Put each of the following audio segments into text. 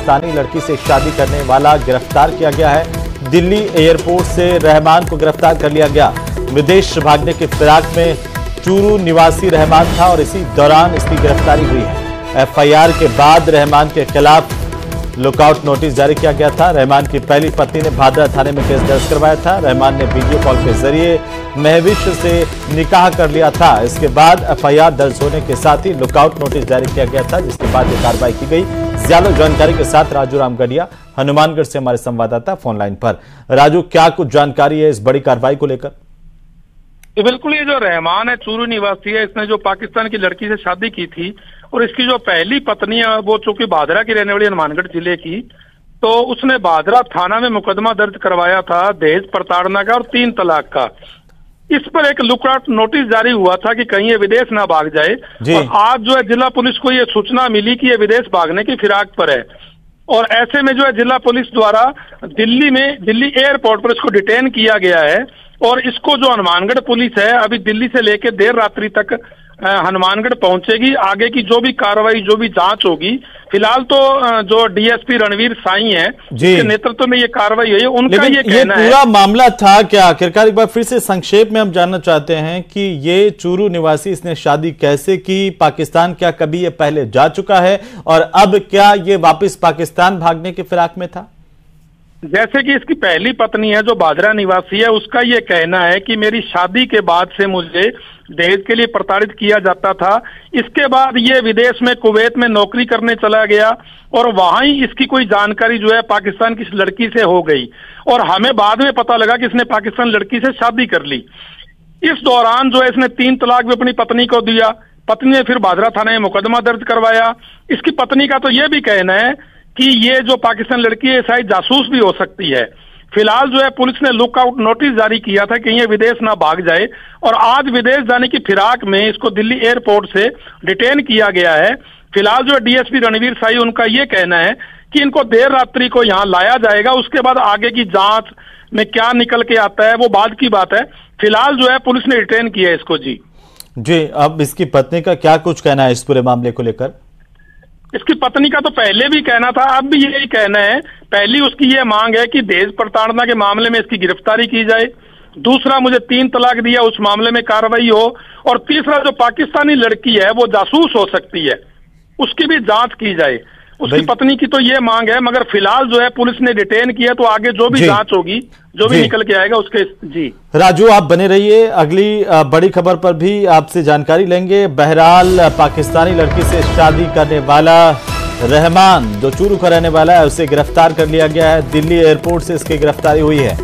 पाकिस्तानी लड़की से शादी करने वाला गिरफ्तार किया गया है। दिल्ली एयरपोर्ट से रहमान को गिरफ्तार कर लिया गया। विदेश भागने के फिराक में चूरू निवासी रहमान था और इसी दौरान इसकी गिरफ्तारी हुई है। एफआईआर के बाद रहमान के खिलाफ लुकआउट नोटिस जारी किया गया था। रहमान की पहली पत्नी ने भादरा थाने में केस दर्ज करवाया था। रहमान ने वीडियो कॉल के जरिए महविश से निकाह कर लिया था। इसके बाद एफआईआर दर्ज होने के साथ ही लुकआउट नोटिस जारी किया गया था, जिसके बाद ये कार्रवाई की गई। ज्यादा जानकारी के साथ राजू रामगढ़िया हनुमानगढ़ से हमारे संवाददाता फोन लाइन पर। राजू, क्या कुछ जानकारी है इस बड़ी कार्रवाई को लेकर? तो बिल्कुल, ये जो रहमान है चूरू निवासी है, इसने जो पाकिस्तान की लड़की से शादी की थी और इसकी जो पहली पत्नी है वो चूंकि भादरा की रहने वाली हनुमानगढ़ जिले की, तो उसने भादरा थाना में मुकदमा दर्ज करवाया था दहेज प्रताड़ना का और 3 तलाक का। इस पर एक लुकआउट नोटिस जारी हुआ था कि कहीं ये विदेश ना भाग जाए। और आज जो है जिला पुलिस को ये सूचना मिली कि ये विदेश भागने की फिराक पर है और ऐसे में जो है जिला पुलिस द्वारा दिल्ली एयरपोर्ट पर इसको डिटेन किया गया है। और इसको जो हनुमानगढ़ पुलिस है अभी दिल्ली से लेकर देर रात्रि तक हनुमानगढ़ पहुंचेगी। आगे की जो भी कार्रवाई, जो भी जांच होगी, फिलहाल तो जो डीएसपी रणवीर साई हैं जिसके नेतृत्व में ये कार्रवाई हुई है, उनका ये कहना है। पूरा मामला था क्या आखिरकार? एक बार फिर से संक्षेप में हम जानना चाहते हैं कि ये चूरू निवासी इसने शादी कैसे की, पाकिस्तान क्या कभी ये पहले जा चुका है और अब क्या ये वापस पाकिस्तान भागने के फिराक में था? जैसे कि इसकी पहली पत्नी है जो भादरा निवासी है, उसका ये कहना है कि मेरी शादी के बाद से मुझे दहेज के लिए प्रताड़ित किया जाता था। इसके बाद ये विदेश में कुवैत में नौकरी करने चला गया और वहां ही इसकी कोई जानकारी जो है पाकिस्तान की लड़की से हो गई और हमें बाद में पता लगा कि इसने पाकिस्तान लड़की से शादी कर ली। इस दौरान जो है इसने 3 तलाक भी अपनी पत्नी को दिया। पत्नी ने फिर भादरा थाने में मुकदमा दर्ज करवाया। इसकी पत्नी का तो ये भी कहना है कि ये जो पाकिस्तान लड़की है शायद जासूस भी हो सकती है। फिलहाल जो है पुलिस ने लुकआउट नोटिस जारी किया था कि ये विदेश ना भाग जाए और आज विदेश जाने की फिराक में इसको दिल्ली एयरपोर्ट से डिटेन किया गया है। फिलहाल जो डीएसपी रणवीर साई, उनका ये कहना है कि इनको देर रात्रि को यहाँ लाया जाएगा। उसके बाद आगे की जांच में क्या निकल के आता है वो बाद की बात है। फिलहाल जो है पुलिस ने डिटेन किया है इसको। जी, अब इसकी पत्नी का क्या कुछ कहना है इस पूरे मामले को लेकर? इसकी पत्नी का तो पहले भी कहना था, अब भी यही कहना है। पहली उसकी ये मांग है कि दहेज प्रताड़ना के मामले में इसकी गिरफ्तारी की जाए। दूसरा, मुझे 3 तलाक दिया उस मामले में कार्रवाई हो। और तीसरा, जो पाकिस्तानी लड़की है वो जासूस हो सकती है, उसकी भी जांच की जाए। उसकी पत्नी की तो ये मांग है, मगर फिलहाल जो है पुलिस ने डिटेन किया, तो आगे जो भी जांच होगी, जो भी निकल के आएगा उसके। जी राजू, आप बने रहिए, अगली बड़ी खबर पर भी आपसे जानकारी लेंगे। बहरहाल पाकिस्तानी लड़की से शादी करने वाला रहमान, जो चूरू का रहने वाला है, उसे गिरफ्तार कर लिया गया है। दिल्ली एयरपोर्ट से इसकी गिरफ्तारी हुई है।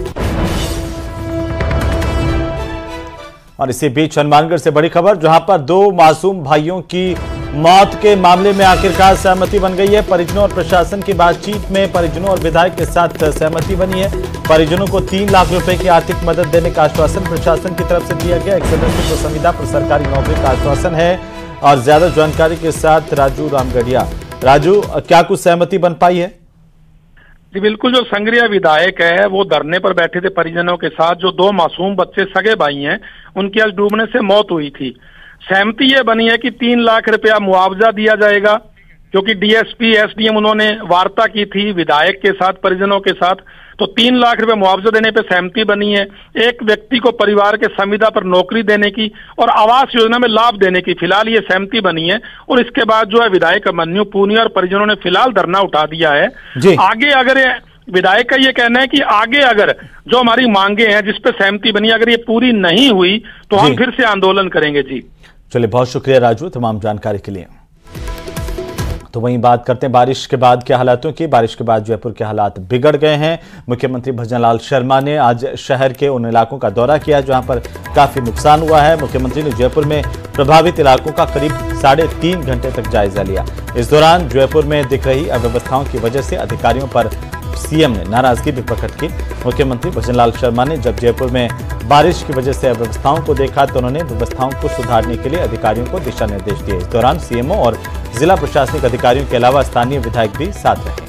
और इसी बीच हनुमानगढ़ से बड़ी खबर, जहां पर 2 मासूम भाइयों की मौत के मामले में आखिरकार सहमति बन गई है। परिजनों और प्रशासन की बातचीत में परिजनों और विधायक के साथ सहमति बनी है। परिजनों को 3 लाख रुपए की आर्थिक मदद देने का आश्वासन प्रशासन की तरफ से दिया गया। एक सदस्य को संविदा पर सरकारी नौकरी का आश्वासन है। और ज्यादा जानकारी के साथ राजू रामगढ़िया। राजू, क्या कुछ सहमति बन पाई है? जी बिल्कुल, जो संग्रिया विधायक है वो धरने पर बैठे थे परिजनों के साथ। जो 2 मासूम बच्चे सगे भाई हैं, उनकी आज डूबने से मौत हुई थी। सहमति ये बनी है कि 3 लाख रुपया मुआवजा दिया जाएगा, क्योंकि डीएसपी एसडीएम उन्होंने वार्ता की थी विधायक के साथ, परिजनों के साथ, तो 3 लाख रुपए मुआवजा देने पे सहमति बनी है। एक व्यक्ति को परिवार के संविदा पर नौकरी देने की और आवास योजना में लाभ देने की फिलहाल ये सहमति बनी है। और इसके बाद जो है विधायक अभिमन्यु पूनिया और परिजनों ने फिलहाल धरना उठा दिया है। आगे अगर विधायक का ये कहना है कि आगे अगर जो हमारी मांगे हैं जिस पे सहमति बनी, अगर ये पूरी नहीं हुई तो हम फिर से आंदोलन करेंगे। जी चलिए, बहुत शुक्रिया राजू तमाम जानकारी के लिए। तो वहीं बात करते हैं बारिश के बाद के हालातों की। बारिश के बाद जयपुर के हालात बिगड़ गए हैं। मुख्यमंत्री भजनलाल शर्मा ने आज शहर के उन इलाकों का दौरा किया जहां पर काफी नुकसान हुआ है। मुख्यमंत्री ने जयपुर में प्रभावित इलाकों का करीब 3.5 घंटे तक जायजा लिया। इस दौरान जयपुर में दिख रही अव्यवस्थाओं की वजह से अधिकारियों पर सीएम ने नाराजगी भी प्रकट की। मुख्यमंत्री भजनलाल शर्मा ने जब जयपुर में बारिश की वजह से अव्यवस्थाओं को देखा तो उन्होंने व्यवस्थाओं को सुधारने के लिए अधिकारियों को दिशा निर्देश दिए। इस दौरान सीएमओ और जिला प्रशासनिक अधिकारियों के अलावा स्थानीय विधायक भी साथ रहे।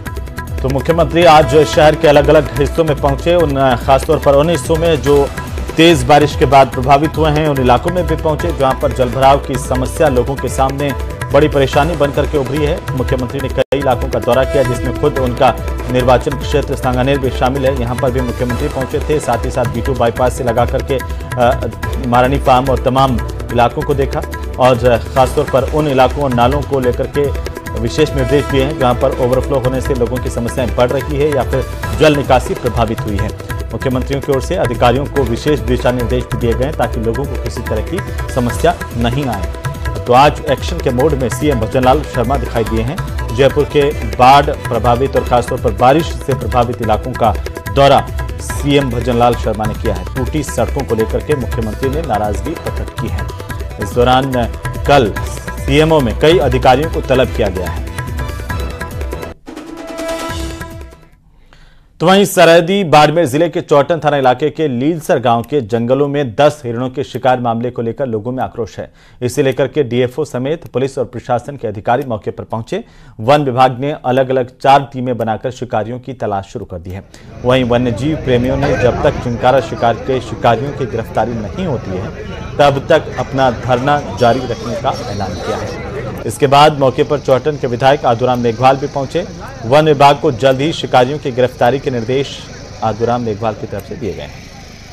तो मुख्यमंत्री आज शहर के अलग अलग हिस्सों में पहुंचे। उन खासतौर पर उन हिस्सों में जो तेज बारिश के बाद प्रभावित हुए हैं उन इलाकों में भी पहुंचे जहां पर जलभराव की समस्या लोगों के सामने बड़ी परेशानी बनकर के उभरी है। मुख्यमंत्री ने कई इलाकों का दौरा किया जिसमें खुद उनका निर्वाचन क्षेत्र सांगानेर भी शामिल है। यहां पर भी मुख्यमंत्री पहुंचे थे, साथ ही साथ B2 बाईपास से लगा करके महारानी फार्म और तमाम इलाकों को देखा और खासतौर पर उन इलाकों और नालों को लेकर के विशेष निर्देश दिए हैं जहां पर ओवरफ्लो होने से लोगों की समस्याएं बढ़ रही है या फिर जल निकासी प्रभावित हुई है। मुख्यमंत्रियों की ओर से अधिकारियों को विशेष दिशा निर्देश भी दिए गए ताकि लोगों को किसी तरह की समस्या नहीं आए। तो आज एक्शन के मोड में सीएम भजनलाल शर्मा दिखाई दिए हैं। जयपुर के बाढ़ प्रभावित और खासतौर पर बारिश से प्रभावित इलाकों का दौरा सीएम भजनलाल शर्मा ने किया है। टूटी सड़कों को लेकर के मुख्यमंत्री ने नाराजगी प्रकट की है। इस दौरान कल सीएमओ में कई अधिकारियों को तलब किया गया है। तो वहीं सरहदी बाड़मेर जिले के चौटन थाना इलाके के लीलसर गांव के जंगलों में 10 हिरणों के शिकार मामले को लेकर लोगों में आक्रोश है। इसे लेकर के डीएफओ समेत पुलिस और प्रशासन के अधिकारी मौके पर पहुंचे। वन विभाग ने अलग अलग 4 टीमें बनाकर शिकारियों की तलाश शुरू कर दी है। वहीं वन्यजीव प्रेमियों ने जब तक चिंकारा शिकार के शिकारियों की गिरफ्तारी नहीं होती है तब तक अपना धरना जारी रखने का ऐलान किया है। इसके बाद मौके पर चौटन के विधायक आदूराम मेघवाल भी पहुंचे। वन विभाग को जल्द ही शिकारियों की गिरफ्तारी के निर्देश आदूराम मेघवाल की तरफ से दिए गए हैं।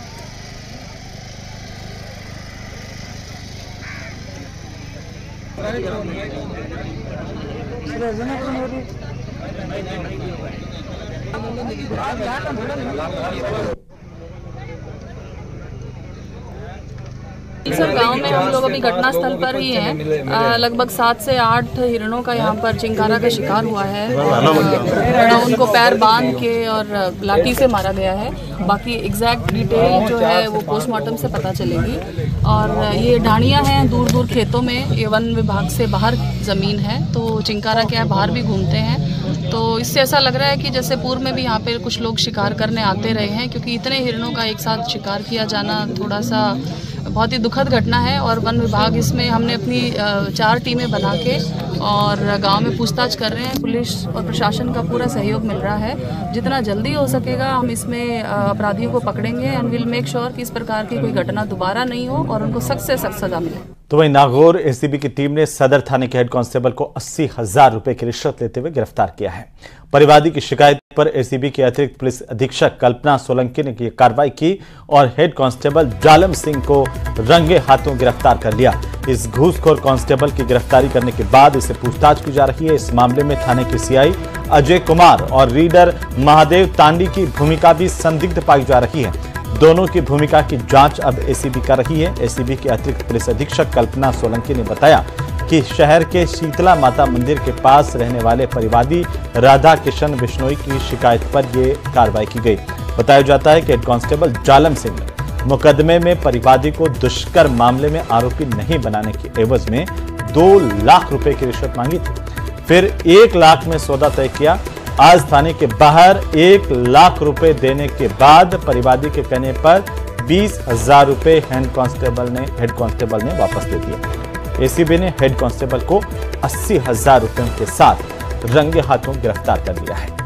लीलसर गांव में हम लोग अभी घटनास्थल पर ही हैं। लगभग 7 से 8 हिरणों का यहाँ पर चिंकारा का शिकार हुआ है। उनको पैर बांध के और लाठी से मारा गया है। बाकी एग्जैक्ट डिटेल जो है वो पोस्टमार्टम से पता चलेगी। और ये ढाणियाँ हैं दूर दूर खेतों में, ये वन विभाग से बाहर ज़मीन है तो चिंकारा क्या है बाहर भी घूमते हैं। तो इससे ऐसा लग रहा है कि जैसे पूर्व में भी यहाँ पे कुछ लोग शिकार करने आते रहे हैं, क्योंकि इतने हिरणों का एक साथ शिकार किया जाना थोड़ा सा बहुत ही दुखद घटना है। और वन विभाग इसमें हमने अपनी 4 टीमें बना के और गांव में पूछताछ कर रहे हैं। पुलिस और प्रशासन का पूरा सहयोग मिल रहा है। जितना जल्दी हो सकेगा हम इसमें अपराधियों को पकड़ेंगे एंड विल मेक श्योर कि इस प्रकार की कोई घटना दोबारा नहीं हो और उनको सख्त से सख्त सजा मिले। तो वहीं नागौर एसीबी की टीम ने सदर थाने के हेड कांस्टेबल को 80,000 रुपए की रिश्वत लेते हुए गिरफ्तार किया है। परिवादी की शिकायत पर एसीबी के अतिरिक्त पुलिस अधीक्षक कल्पना सोलंकी ने कार्रवाई की और हेड कांस्टेबल जालम सिंह को रंगे हाथों गिरफ्तार कर लिया। इस घूसखोर कांस्टेबल की गिरफ्तारी करने के बाद इसे पूछताछ की जा रही है। इस मामले में थाने के सीआई अजय कुमार और रीडर महादेव तांडी की भूमिका भी संदिग्ध पाई जा रही है। दोनों की भूमिका की जांच अब एसीबी कर रही है। एसीबी के अतिरिक्त पुलिस अधीक्षक कल्पना सोलंकी ने बताया कि शहर के शीतला माता मंदिर के पास रहने वाले परिवादी राधा किशन बिश्नोई की शिकायत पर यह कार्रवाई की गई। बताया जाता है कि हेड कांस्टेबल जालम सिंह ने मुकदमे में परिवादी को दुष्कर्म मामले में आरोपी नहीं बनाने के एवज में 2 लाख रुपए की रिश्वत मांगी थी। फिर 1 लाख में सौदा तय किया। आज थाने के बाहर 1 लाख रुपए देने के बाद परिवादी के कहने पर 20,000 रुपए हेड कांस्टेबल ने वापस दे दिए। एसीबी ने हेड कांस्टेबल को 80,000 रुपयों के साथ रंगे हाथों गिरफ्तार कर लिया है।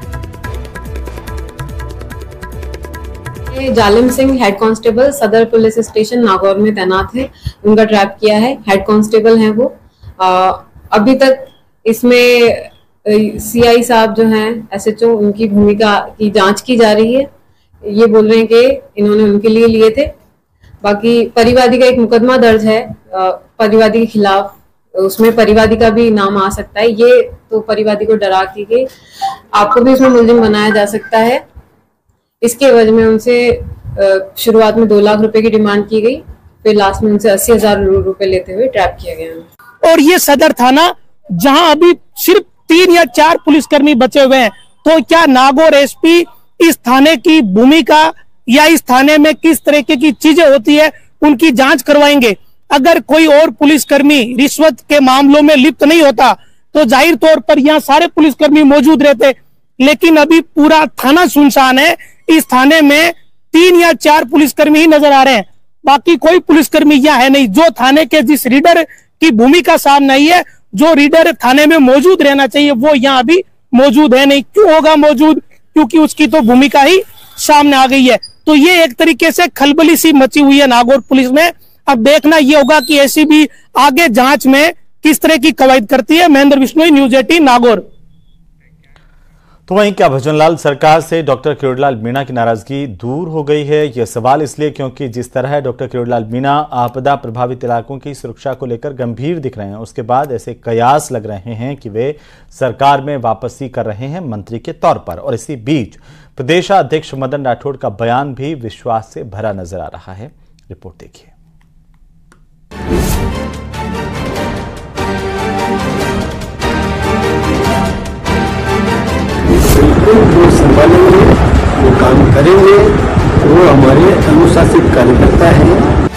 Zalim Singh head constable Sadar police station Nagaur में तैनात है। उनका ट्रैप किया है। हेड कांस्टेबल हैं वो। अभी तक इसमें सीआई साहब जो हैं एसएचओ उनकी भूमिका की जांच की जा रही है। ये बोल रहे हैं कि इन्होंने उनके लिए लिए थे। बाकी परिवादी का एक मुकदमा दर्ज है परिवादी के खिलाफ, उसमें परिवादी का भी नाम आ सकता है। ये तो परिवादी को डरा के आपको भी उसमें मुलजिम बनाया जा सकता है। इसके वजह में उनसे शुरुआत में 2 लाख रुपए की डिमांड की गई, फिर लास्ट में उनसे 80,000 रुपए लेते हुए ट्रैप किया गया। और ये सदर थाना जहां अभी सिर्फ 3 या 4 पुलिसकर्मी बचे हुए हैं, तो क्या नागौर एसपी इस थाने की भूमिका या इस थाने में किस तरीके की चीजें होती है उनकी जांच करवाएंगे। अगर कोई और पुलिसकर्मी रिश्वत के मामलों में लिप्त नहीं होता तो जाहिर तौर पर यहाँ सारे पुलिसकर्मी मौजूद रहते, लेकिन अभी पूरा थाना सुनसान है। इस थाने में 3 या 4 पुलिसकर्मी ही नजर आ रहे हैं, बाकी कोई पुलिसकर्मी यहाँ है नहीं। जो थाने के जिस रीडर की भूमिका सामने आई है, जो रीडर थाने में मौजूद रहना चाहिए, वो यहाँ अभी मौजूद है नहीं। क्यों होगा मौजूद? क्योंकि उसकी तो भूमिका ही सामने आ गई है। तो ये एक तरीके से खलबली सी मची हुई है नागौर पुलिस में। अब देखना ये होगा कि एसीबी आगे जांच में किस तरह की कवायद करती है। महेंद्र बिश्नोई, न्यूज 18 नागौर। तो वहीं क्या भजनलाल सरकार से डॉक्टर किरोड़ीलाल मीणा की नाराजगी दूर हो गई है? यह सवाल इसलिए क्योंकि जिस तरह डॉक्टर किरोड़ीलाल मीणा आपदा प्रभावित इलाकों की सुरक्षा को लेकर गंभीर दिख रहे हैं, उसके बाद ऐसे कयास लग रहे हैं कि वे सरकार में वापसी कर रहे हैं मंत्री के तौर पर। और इसी बीच प्रदेशाध्यक्ष मदन राठौड़ का बयान भी विश्वास से भरा नजर आ रहा है। रिपोर्ट देखिए। वो संभालेंगे, वो काम करेंगे, वो हमारे अनुशासित कार्यकर्ता हैं।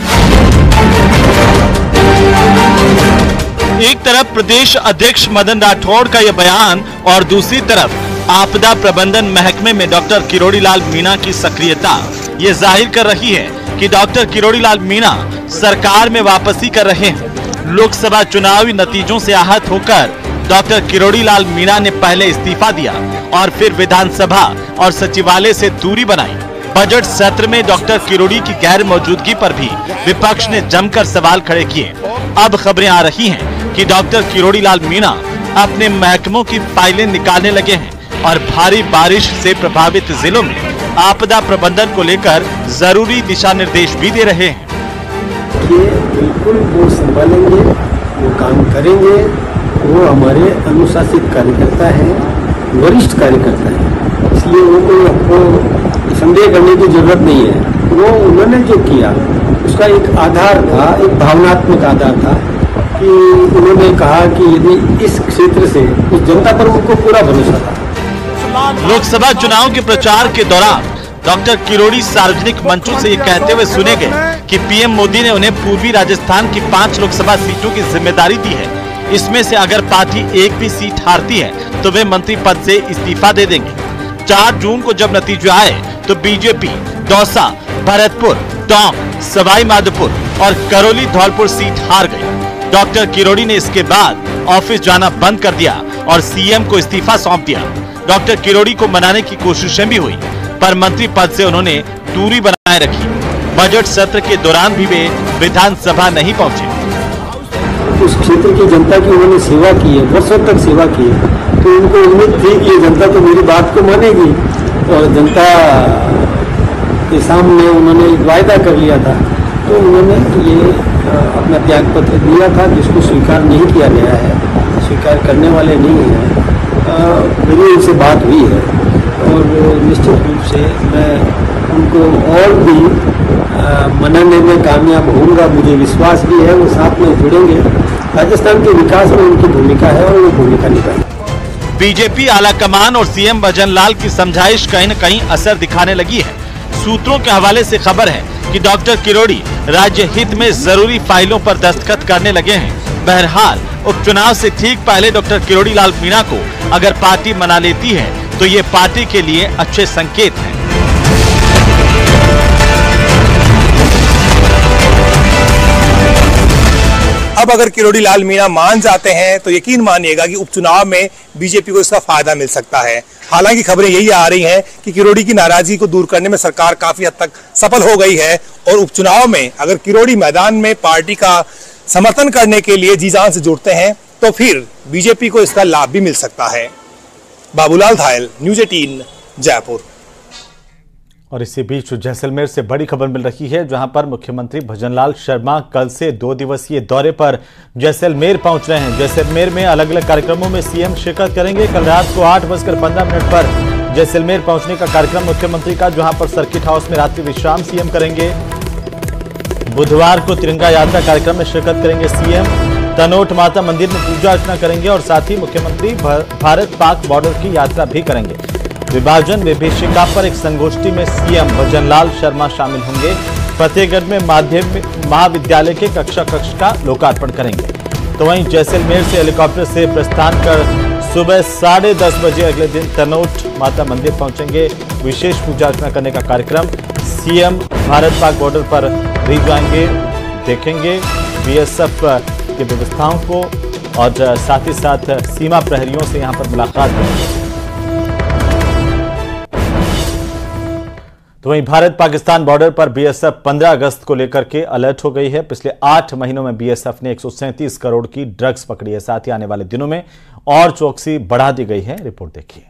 एक तरफ प्रदेश अध्यक्ष मदन राठौड़ का यह बयान और दूसरी तरफ आपदा प्रबंधन महकमे में डॉक्टर किरोड़ीलाल मीणा की सक्रियता ये जाहिर कर रही है कि डॉक्टर किरोड़ीलाल मीणा सरकार में वापसी कर रहे हैं। लोकसभा चुनावी नतीजों से आहत होकर डॉक्टर किरोड़ीलाल मीणा ने पहले इस्तीफा दिया और फिर विधानसभा और सचिवालय से दूरी बनाई। बजट सत्र में डॉक्टर किरोड़ी की गैर मौजूदगी पर भी विपक्ष ने जमकर सवाल खड़े किए। अब खबरें आ रही हैं कि डॉक्टर किरोड़ीलाल मीणा अपने महकमों की फाइलें निकालने लगे हैं और भारी बारिश से प्रभावित जिलों में आपदा प्रबंधन को लेकर जरूरी दिशा निर्देश भी दे रहे हैं। बिल्कुल वो संभालेंगे, वो काम करेंगे, वो हमारे अनुशासित कार्यकर्ता हैं, वरिष्ठ कार्यकर्ता हैं, इसलिए वो कोई आपको संदेह करने की जरूरत नहीं है। वो उन्होंने जो किया उसका एक आधार था, एक भावनात्मक आधार था कि उन्होंने कहा कि यदि इस क्षेत्र से उस जनता पर उनको पूरा भरोसा था। लोकसभा चुनाव के प्रचार के दौरान डॉक्टर किरोड़ी सार्वजनिक मंचों से ये कहते हुए सुने गए कि पीएम मोदी ने उन्हें पूर्वी राजस्थान की 5 लोकसभा सीटों की जिम्मेदारी दी है। इसमें से अगर पार्टी एक भी सीट हारती है तो वे मंत्री पद से इस्तीफा दे देंगे। 4 जून को जब नतीजे आए तो बीजेपी दौसा, भरतपुर, टोंक, सवाई माधोपुर और करौली धौलपुर सीट हार गई। डॉक्टर किरोड़ी ने इसके बाद ऑफिस जाना बंद कर दिया और सीएम को इस्तीफा सौंप दिया। डॉक्टर किरोड़ी को मनाने की कोशिशें भी हुई, पर मंत्री पद से उन्होंने दूरी बनाए रखी। बजट सत्र के दौरान भी वे विधानसभा नहीं पहुंचे। उस क्षेत्र की जनता की उन्होंने सेवा की है, वर्षों तक सेवा की है, तो उनको उम्मीद थी कि जनता तो मेरी बात को मानेगी और जनता के सामने उन्होंने एक वायदा कर लिया था, तो उन्होंने ये अपना त्याग पत्र दिया था जिसको स्वीकार नहीं किया गया है, स्वीकार करने वाले नहीं हैं। मेरी उनसे बात हुई है और निश्चित रूप से मैं उनको और भी मनाने में कामयाब होऊंगा, मुझे विश्वास भी है। वो साथ में जुड़ेंगे, राजस्थान के विकास में उनकी भूमिका है और वो भूमिका निभाएंगे। बीजेपी आलाकमान और सीएम भजनलाल की समझाइश कहीं न कहीं असर दिखाने लगी है। सूत्रों के हवाले से खबर है कि डॉक्टर किरोड़ी राज्य हित में जरूरी फाइलों पर दस्तखत करने लगे हैं। बहरहाल उपचुनाव से ठीक पहले डॉक्टर किरोड़ीलाल मीणा को अगर पार्टी मना लेती है तो ये पार्टी के लिए अच्छे संकेत हैं। अब अगर किरोड़ीलाल मीणा मान जाते हैं तो यकीन मानिएगा कि उपचुनाव में बीजेपी को इसका फायदा मिल सकता है। हालांकि खबरें यही आ रही हैं कि किरोड़ी की नाराजगी को दूर करने में सरकार काफी हद तक सफल हो गई है और उपचुनाव में अगर किरोड़ी मैदान में पार्टी का समर्थन करने के लिए जी जान से जुड़ते हैं तो फिर बीजेपी को इसका लाभ भी मिल सकता है। बाबूलाल धायल, न्यूज 18 जयपुर। और इसी बीच जैसलमेर से बड़ी खबर मिल रही है, जहां पर मुख्यमंत्री भजनलाल शर्मा कल से 2 दिवसीय दौरे पर जैसलमेर पहुंच रहे हैं। जैसलमेर में अलग अलग कार्यक्रमों में सीएम शिरकत करेंगे। कल रात को 8:15 पर जैसलमेर पहुंचने का कार्यक्रम मुख्यमंत्री का, जहां पर सर्किट हाउस में रात्रि विश्राम सीएम करेंगे। बुधवार को तिरंगा यात्रा कार्यक्रम में शिरकत करेंगे सीएम। तनोट माता मंदिर में पूजा अर्चना करेंगे और साथ ही मुख्यमंत्री भारत पाक बॉर्डर की यात्रा भी करेंगे। विभाजन विभीषिका पर एक संगोष्ठी में सीएम भजनलाल शर्मा शामिल होंगे। फतेहगढ़ में माध्यमिक महाविद्यालय के कक्षा का लोकार्पण करेंगे। तो वहीं जैसलमेर से हेलीकॉप्टर से प्रस्थान कर सुबह 10:30 बजे अगले दिन तनोट माता मंदिर पहुंचेंगे। विशेष पूजा अर्चना करने का कार्यक्रम। सीएम भारत पाक बॉर्डर पर भी जाएंगे, देखेंगे बीएसएफ की व्यवस्थाओं को और साथ ही साथ सीमा प्रहरियों से यहां पर मुलाकात करेंगे। तो वहीं भारत पाकिस्तान बॉर्डर पर बीएसएफ 15 अगस्त को लेकर के अलर्ट हो गई है। पिछले 8 महीनों में बीएसएफ ने 137 करोड़ की ड्रग्स पकड़ी है। साथ ही आने वाले दिनों में और चौकसी बढ़ा दी गई है। रिपोर्ट देखिए।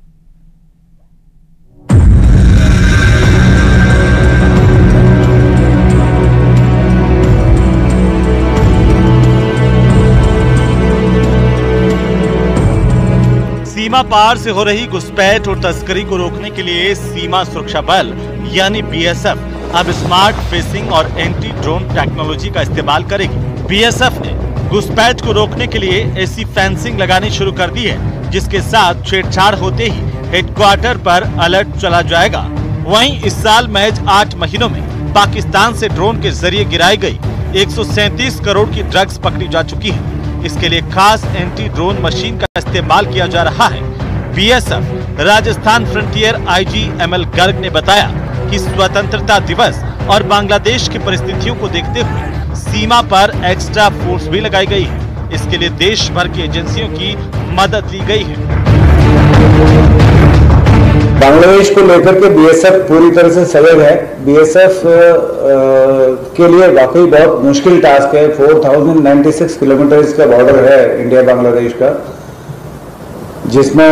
सीमा पार से हो रही घुसपैठ और तस्करी को रोकने के लिए सीमा सुरक्षा बल यानी बीएसएफ अब स्मार्ट फेसिंग और एंटी ड्रोन टेक्नोलॉजी का इस्तेमाल करेगी। बीएसएफ ने घुसपैठ को रोकने के लिए ऐसी फेंसिंग लगानी शुरू कर दी है, जिसके साथ छेड़छाड़ होते ही हेडक्वार्टर पर अलर्ट चला जाएगा। वहीं इस साल महज 8 महीनों में पाकिस्तान से ड्रोन के जरिए गिराई गई 137 करोड़ की ड्रग्स पकड़ी जा चुकी है। इसके लिए खास एंटी ड्रोन मशीन का इस्तेमाल किया जा रहा है। BSF Rajasthan frontier IG ML Garg ने बताया कि स्वतंत्रता दिवस और बांग्लादेश की परिस्थितियों को देखते हुए सीमा पर एक्स्ट्रा फोर्स भी लगाई गई है। इसके लिए देश भर की एजेंसियों की मदद ली गई है। बांग्लादेश को लेकर के बीएसएफ पूरी तरह से सजग है। बीएसएफ के लिए वाकई बहुत मुश्किल टास्क है। 4096 किलोमीटर का बॉर्डर है इंडिया बांग्लादेश का, जिसमें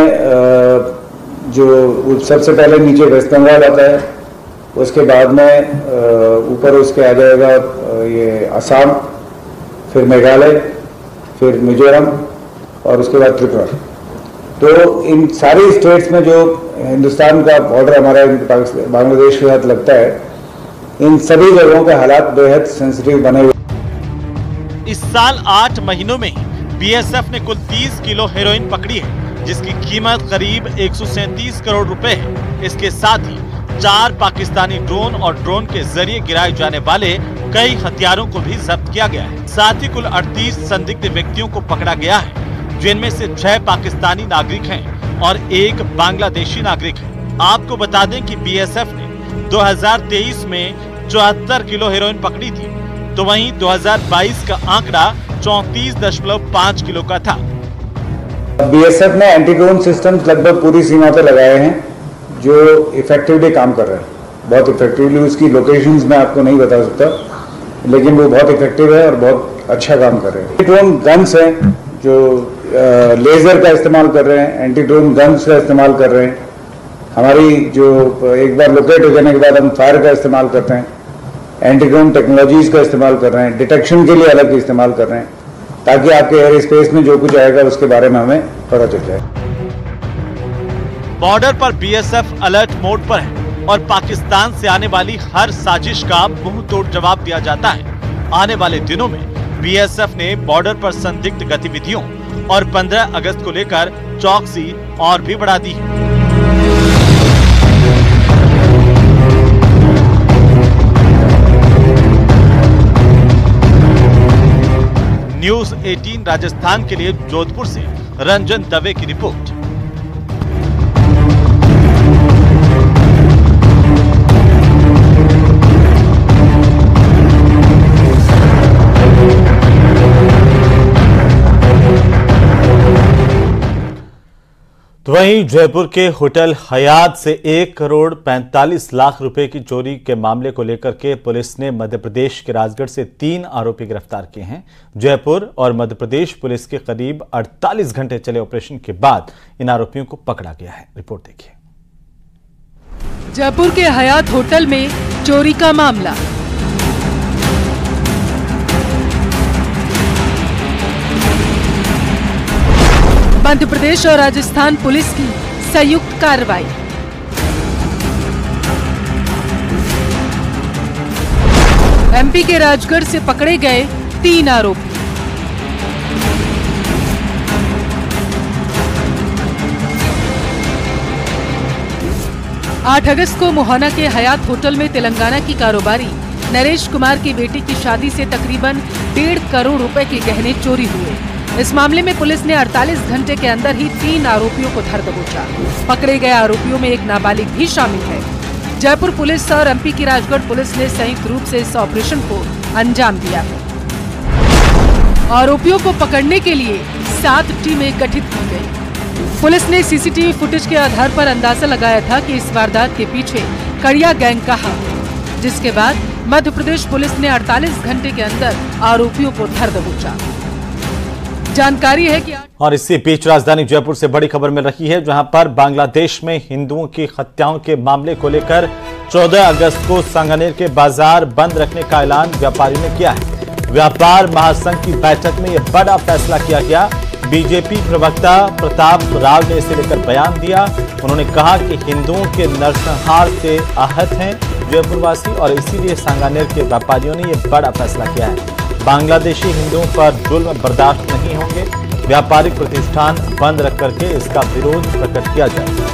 जो सबसे पहले नीचे वेस्ट बंगाल आता है, उसके बाद में ऊपर उसके आ जाएगा ये असम, फिर मेघालय, फिर मिजोरम और उसके बाद त्रिपुरा। तो इन सारी स्टेट्स में जो हिंदुस्तान का बॉर्डर हमारा बांग्लादेश के साथ लगता है, इन सभी जगहों के हालात बेहद सेंसिटिव बने हुए। इस साल 8 महीनों में बीएसएफ ने कुल 30 किलो हेरोइन पकड़ी है, जिसकी कीमत करीब 137 करोड़ रुपए है। इसके साथ ही 4 पाकिस्तानी ड्रोन और ड्रोन के जरिए गिराए जाने वाले कई हथियारों को भी जब्त किया गया है। साथ ही कुल 38 संदिग्ध व्यक्तियों को पकड़ा गया है, जिनमें से 6 पाकिस्तानी नागरिक हैं और 1 बांग्लादेशी नागरिक है। आपको बता दें कि बीएसएफ ने 2023 में 74 किलो हेरोइन पकड़ी थी, तो वहीं 2022 का आंकड़ा 34.5 किलो का था। बीएसएफ ने एंटी ड्रोन सिस्टम्स लगभग पूरी सीमा पर लगाए हैं, जो इफेक्टिवली काम कर रहे हैं। बहुत इफेक्टिवली, उसकी लोकेशंस मैं आपको नहीं बता सकता, लेकिन वो बहुत इफेक्टिव है और बहुत अच्छा काम कर रहे हैं। ड्रोन गन्स हैं जो लेजर का इस्तेमाल कर रहे हैं, एंटी ड्रोन गन्स का इस्तेमाल कर रहे हैं। हमारी जो एक बार लोकेट हो जाने के बाद हम फायर का इस्तेमाल करते हैं, एंटी ड्रोन टेक्नोलॉजीज का इस्तेमाल कर रहे हैं, डिटेक्शन के लिए अलग इस्तेमाल कर रहे हैं, ताकि आपके एयर स्पेस में जो कुछ आएगा उसके बारे में हमें पता चल जाए। बॉर्डर पर बीएसएफ अलर्ट मोड पर है और पाकिस्तान से आने वाली हर साजिश का मुंह तोड़ जवाब दिया जाता है। आने वाले दिनों में बीएसएफ ने बॉर्डर पर संदिग्ध गतिविधियों और 15 अगस्त को लेकर चौकसी और भी बढ़ा दी है। न्यूज़ 18 राजस्थान के लिए जोधपुर से रंजन दवे की रिपोर्ट। तो वहीं जयपुर के होटल हयात से 1 करोड़ 45 लाख रुपए की चोरी के मामले को लेकर के पुलिस ने मध्य प्रदेश के राजगढ़ से 3 आरोपी गिरफ्तार किए हैं। जयपुर और मध्य प्रदेश पुलिस के करीब 48 घंटे चले ऑपरेशन के बाद इन आरोपियों को पकड़ा गया है। रिपोर्ट देखिए। जयपुर के हयात होटल में चोरी का मामला। मध्य प्रदेश और राजस्थान पुलिस की संयुक्त कार्रवाई। एमपी के राजगढ़ से पकड़े गए 3 आरोपी। आठ अगस्त को मोहाना के हयात होटल में तेलंगाना की कारोबारी नरेश कुमार की बेटी की शादी से तकरीबन 1.5 करोड़ रुपए के गहने चोरी हुए। इस मामले में पुलिस ने 48 घंटे के अंदर ही 3 आरोपियों को धर दबोचा। पकड़े गए आरोपियों में एक नाबालिग भी शामिल है। जयपुर पुलिस और एमपी की राजगढ़ पुलिस ने संयुक्त रूप से इस ऑपरेशन को अंजाम दिया। आरोपियों को पकड़ने के लिए 7 टीमें गठित की गयी। पुलिस ने सीसीटीवी फुटेज के आधार पर अंदाजा लगाया था कि इस वारदात के पीछे कड़िया गैंग कहा, जिसके बाद मध्य प्रदेश पुलिस ने 48 घंटे के अंदर आरोपियों को धर दबोचा। जानकारी है कि और इसी बीच राजधानी जयपुर से बड़ी खबर मिल रही है, जहां पर बांग्लादेश में हिंदुओं की हत्याओं के मामले को लेकर 14 अगस्त को सांगानेर के बाजार बंद रखने का ऐलान व्यापारियों ने किया है। व्यापार महासंघ की बैठक में यह बड़ा फैसला किया गया। बीजेपी प्रवक्ता प्रताप राव ने इसे लेकर बयान दिया। उन्होंने कहा कि हिंदुओं के नरसंहार से आहत हैं जयपुरवासी और इसीलिए सांगानेर के व्यापारियों ने यह बड़ा फैसला किया है। बांग्लादेशी हिंदुओं पर जुल्म बर्दाश्त नहीं होंगे। व्यापारिक प्रतिष्ठान बंद रख करके इसका विरोध प्रकट किया जाएगा।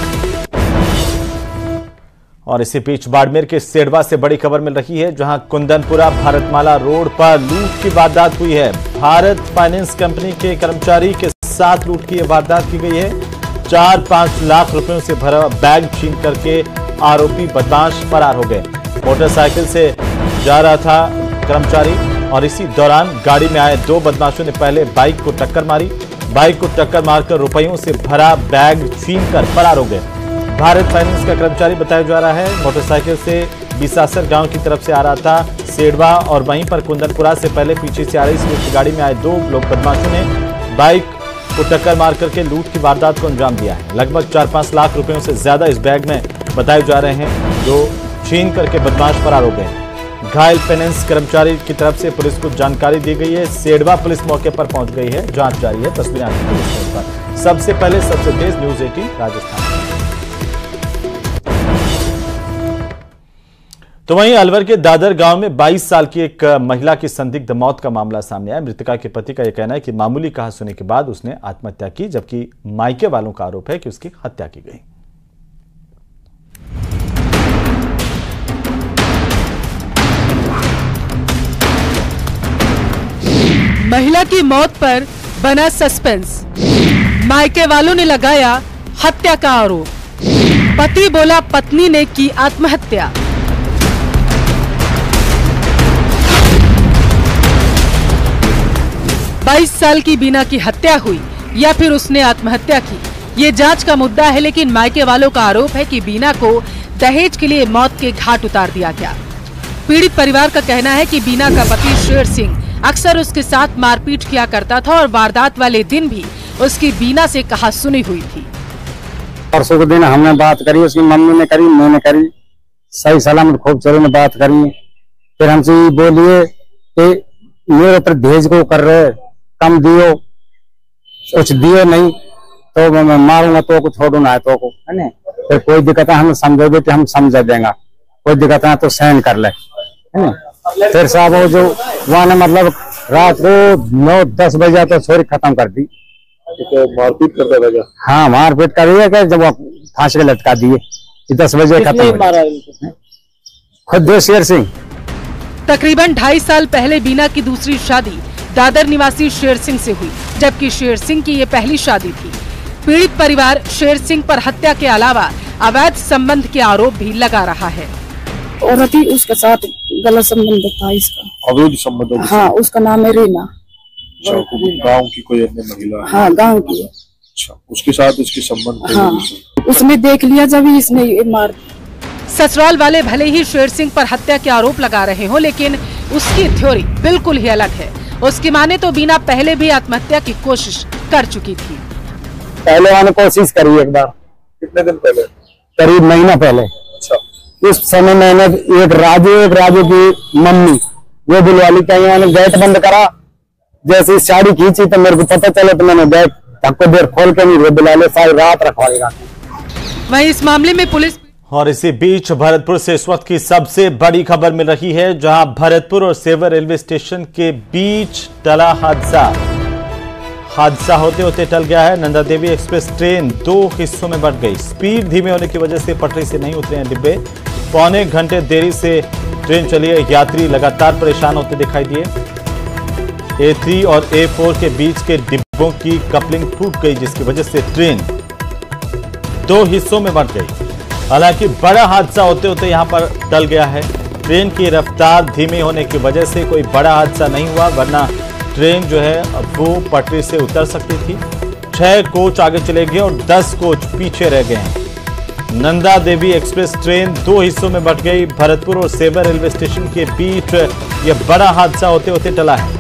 और इसी बीच बाड़मेर के सेडवा से बड़ी खबर मिल रही है, जहां कुंदनपुरा भारतमाला रोड पर लूट की वारदात हुई है। भारत फाइनेंस कंपनी के कर्मचारी के साथ लूट की वारदात की गई है। 4-5 लाख रुपयों से भरा बैग छीन करके आरोपी बदमाश फरार हो गए। मोटरसाइकिल से जा रहा था कर्मचारी और इसी दौरान गाड़ी में आए 2 बदमाशों ने पहले बाइक को टक्कर मारी। बाइक को टक्कर मारकर रुपयों से भरा बैग छीनकर फरार हो गए। भारत फाइनेंस का कर्मचारी बताया जा रहा है, मोटरसाइकिल से बिसासर गांव की तरफ से आ रहा था सेडवा और वहीं पर कुंदनपुरा से पहले पीछे से आ रही स्विफ्ट गाड़ी में आए 2 लोग बदमाशों ने बाइक को टक्कर मार करके लूट की वारदात को अंजाम दिया है। लगभग 4-5 लाख रुपयों से ज्यादा इस बैग में बताए जा रहे हैं, जो छीन करके बदमाश फरार हो गए। घायल फाइनेंस कर्मचारी की तरफ से पुलिस को जानकारी दी गई है। सेडवा पुलिस मौके पर पहुंच गई है, जांच जारी है। तस्वीरें आपकी पुलिस पर। सबसे पहले सबसे तेज न्यूज 18 राजस्थान। तो वहीं अलवर के दादर गांव में 22 साल की एक महिला की संदिग्ध मौत का मामला सामने आया। मृतका के पति का यह कहना है कि मामूली कहासुनी के बाद उसने आत्महत्या की, जबकि मायके वालों का आरोप है कि उसकी हत्या की गई। महिला की मौत पर बना सस्पेंस, मायके वालों ने लगाया हत्या का आरोप। पति बोला पत्नी ने की आत्महत्या। बाईस साल की बीना की हत्या हुई या फिर उसने आत्महत्या की, ये जांच का मुद्दा है। लेकिन मायके वालों का आरोप है कि बीना को दहेज के लिए मौत के घाट उतार दिया गया। पीड़ित परिवार का कहना है कि बीना का पति शेर सिंह अक्सर उसके साथ मारपीट किया करता था और वारदात वाले दिन भी उसकी बीना से कहासुनी हुई थी। परसों के दिन हमने बात करी, उसकी मम्मी ने करी, मैंने करी, सही सलामत खूब चलो ने बात करी। फिर हमसे बोलिए कि मेरे ऊपर दहेज को कर रहे, कम दियो, कुछ दियो नहीं तो मैं मारूंगा तो को छोड़ू ना तो को, है ना। फिर कोई दिक्कत है हम समझो कि हम समझा देंगे, कोई दिक्कत है तो सहन कर ले, है ना। फिर साहब वो जो वहाँ ने मतलब रात को 9-10 बजे तो छोरी खत्म कर दी। तो मारपीट करता था क्या? हाँ मारपीट कर रही है, जब फांसी लटका दिए 10 बजे खत्म। खुद शेर सिंह। तकरीबन 2.5 साल पहले बीना की दूसरी शादी दादर निवासी शेर सिंह से हुई, जबकि शेर सिंह की ये पहली शादी थी। पीड़ित परिवार शेर सिंह पर हत्या के अलावा अवैध संबंध के आरोप भी लगा रहा है। औरत ही उसके साथ गलत संबंध था इसका। अवैध संबंध? हाँ, उसका नाम है रीना। गांव की कोई अन्य महिला? हाँ, गांव की। अच्छा, उसके साथ उसके संबंध? हाँ, उसने देख लिया जब इसने मार। ससुराल वाले भले ही शेर सिंह पर हत्या के आरोप लगा रहे हो, लेकिन उसकी थ्योरी बिल्कुल ही अलग है। उसकी माने तो बीना पहले भी आत्महत्या की कोशिश कर चुकी थी। पहले मैंने कोशिश करी एक बार। कितने दिन पहले? करीब महीना पहले। अच्छा। उस समय मैंने एक राजू की मम्मी वो बुलवा ली, कहीं मैंने गेट बंद करा, जैसे साड़ी खींची तो मेरे को पता चला, तो मैंने गेट धक्को देर खोल के नहीं बुला ले, सारी रात रखवाएगा। वहीं इस मामले में पुलिस। और इसी बीच भरतपुर से इस वक्त की सबसे बड़ी खबर मिल रही है, जहां भरतपुर और सेवर रेलवे स्टेशन के बीच टला हादसा होते होते टल गया है। नंदा देवी एक्सप्रेस ट्रेन 2 हिस्सों में बंट गई। स्पीड धीमे होने की वजह से पटरी से नहीं उतरे हैं डिब्बे। पौने घंटे देरी से ट्रेन चली है, यात्री लगातार परेशान होते दिखाई दिए। A3 और A4 के बीच के डिब्बों की कपलिंग टूट गई, जिसकी वजह से ट्रेन 2 हिस्सों में बंट गई। हालांकि बड़ा हादसा होते होते यहां पर टल गया है। ट्रेन की रफ्तार धीमी होने की वजह से कोई बड़ा हादसा नहीं हुआ, वरना ट्रेन जो है वो पटरी से उतर सकती थी। 6 कोच आगे चले गए और 10 कोच पीछे रह गए हैं। नंदा देवी एक्सप्रेस ट्रेन 2 हिस्सों में बंट गई। भरतपुर और सेवर रेलवे स्टेशन के बीच यह बड़ा हादसा होते होते टला है।